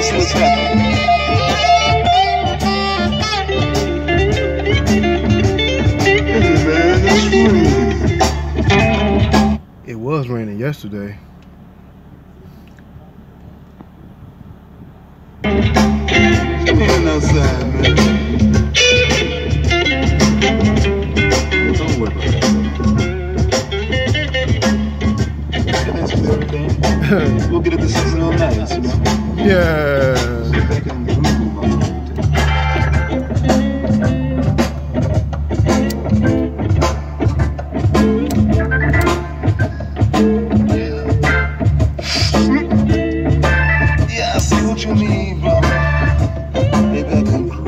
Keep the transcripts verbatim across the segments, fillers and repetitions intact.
Listen what's happening. Hey man, it's raining. It was raining yesterday. It's raining outside, man. Don't worry about it. That's everything. We'll get it this season all night, you know? Yeah. Sit back and groove on it. Yeah, I see what you mean, bro. Maybe I can groove.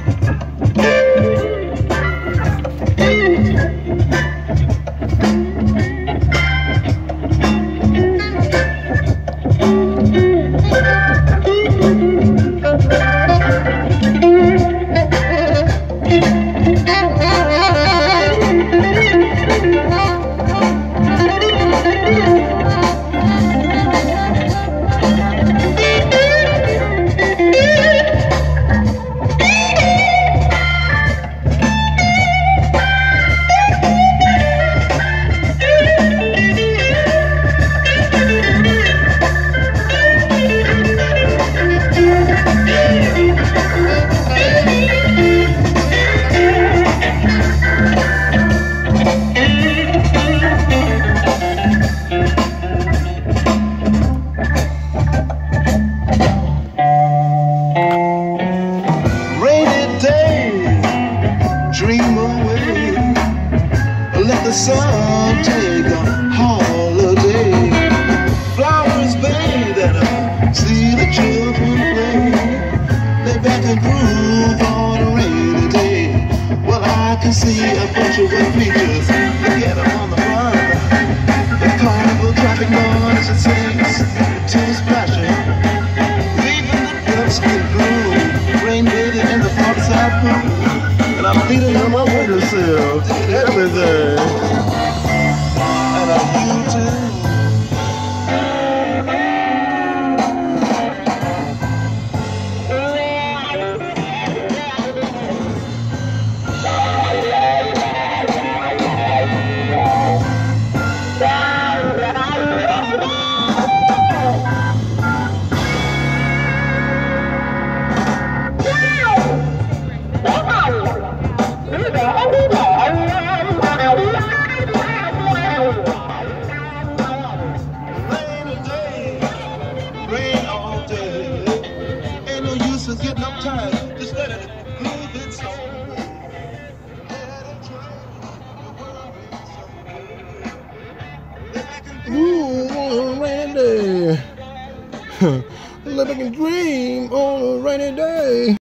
Dream away, let the sun take a holiday. Flowers bathe and I see the children play. Lay back and groove on a rainy day. Well, I can see a bunch of wet creatures, look at them on the run. The carnival traffic noise, it sings, the tears splashing, leaving the ducks in gloom, rain bathing in the parkside pool. And I'm bleeding on my windowsill, everything. And I you too. Getting up tired, just let it move it so. Ooh, on a rainy day. Let me dream on a rainy day.